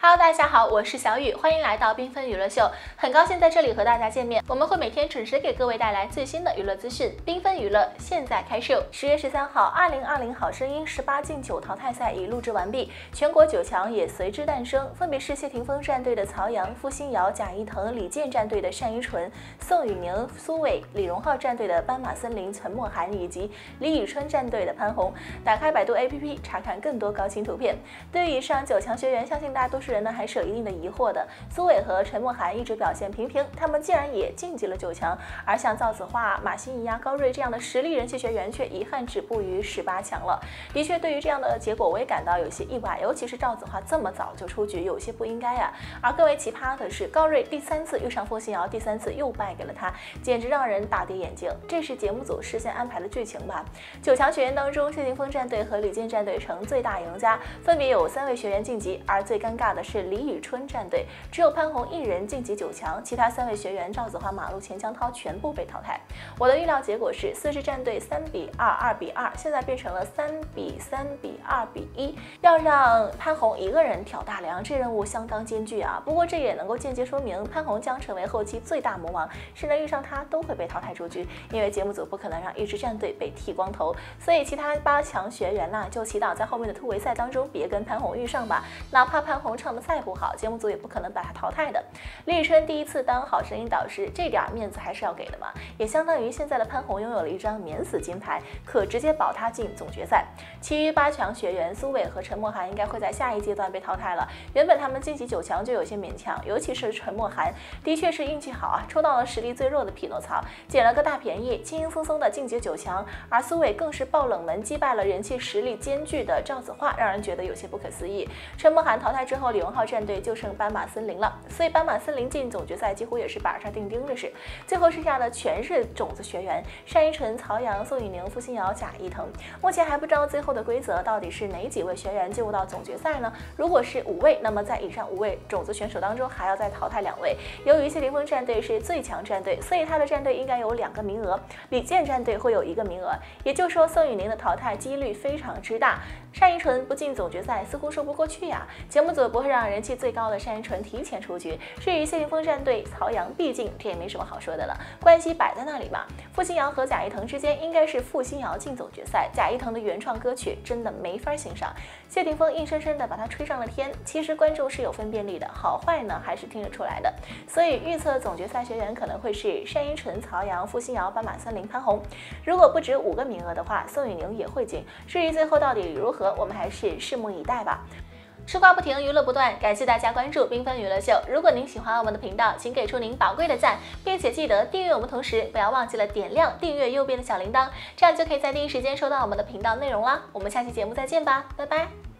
Hello， 大家好，我是小雨，欢迎来到缤纷娱乐秀，很高兴在这里和大家见面。我们会每天准时给各位带来最新的娱乐资讯。缤纷娱乐现在开秀。10月13号，2020好声音18进9淘汰赛已录制完毕，全国9强也随之诞生，分别是谢霆锋战队的曹阳、付新瑶、贾一腾，李健战队的单依纯、宋雨宁、苏伟，李荣浩战队的斑马森林、陈默涵，以及李宇春战队的潘虹。打开百度 APP 查看更多高清图片。对于以上9强学员，相信大多数人呢还是有一定的疑惑的。苏伟和陈默涵一直表现平平，他们既然也晋级了9强，而像赵子画、马欣怡、高睿这样的实力人气学员却遗憾止步于18强了。的确，对于这样的结果，我也感到有些意外，尤其是赵子画这么早就出局，有些不应该啊。而更为奇葩的是，高睿第3次遇上付新瑶，第3次又败给了他，简直让人大跌眼镜。这是节目组事先安排的剧情吧？9强学员当中，谢霆锋战队和李健战队成最大赢家，分别有3位学员晋级，而最尴尬的是李宇春战队只有潘虹一人晋级9强，其他3位学员赵子画、马路、钱江涛全部被淘汰。我的预料结果是4支战队3比2、2比2，现在变成了3比3比2比1，要让潘虹一个人挑大梁，这任务相当艰巨啊。不过这也能够间接说明潘虹将成为后期最大魔王，谁能遇上他都会被淘汰出局，因为节目组不可能让一支战队被剃光头，所以其他8强学员就祈祷在后面的突围赛当中别跟潘虹遇上吧，哪怕潘虹唱的再不好，节目组也不可能把他淘汰的。李宇春第1次当好声音导师，这点面子还是要给的嘛，也相当于现在的潘虹拥有了一张免死金牌，可直接保他进总决赛。其余8强学员苏伟和陈默涵应该会在下一阶段被淘汰了。原本他们晋级9强就有些勉强，尤其是陈默涵，的确是运气好啊，抽到了实力最弱的匹诺曹，捡了个大便宜，轻轻松松的晋级9强。而苏伟更是爆冷门击败了人气实力兼具的赵子画，让人觉得有些不可思议。陈默涵淘汰之后，李荣浩战队就剩斑马森林了，所以斑马森林进总决赛几乎也是板上钉钉的事。最后剩下的全是种子学员，单依纯、曹阳、宋雨宁、付新瑶、贾一腾。目前还不知道最后的规则到底是哪几位学员进入到总决赛呢？如果是5位，那么在以上5位种子选手当中还要再淘汰2位。由于谢霆锋战队是最强战队，所以他的战队应该有2个名额，李健战队会有1个名额，也就是说宋雨宁的淘汰几率非常之大。单依纯不进总决赛似乎说不过去呀，节目组不会让人气最高的单依纯提前出局。至于谢霆锋战队曹阳，毕竟这也没什么好说的了，关系摆在那里嘛。付新瑶和贾一腾之间应该是付新瑶进总决赛，贾一腾的原创歌曲真的没法欣赏，谢霆锋硬生生的把他吹上了天。其实观众是有分辨力的，好坏呢还是听得出来的，所以预测总决赛学员可能会是单依纯、曹阳、付新瑶、斑马森林、潘虹。如果不止5个名额的话，宋雨宁也会进。至于最后到底如何，我们还是拭目以待吧。吃瓜不停，娱乐不断，感谢大家关注缤纷娱乐秀。如果您喜欢我们的频道，请给出您宝贵的赞，并且记得订阅我们，同时不要忘记了点亮订阅右边的小铃铛，这样就可以在第一时间收到我们的频道内容啦。我们下期节目再见吧，拜拜。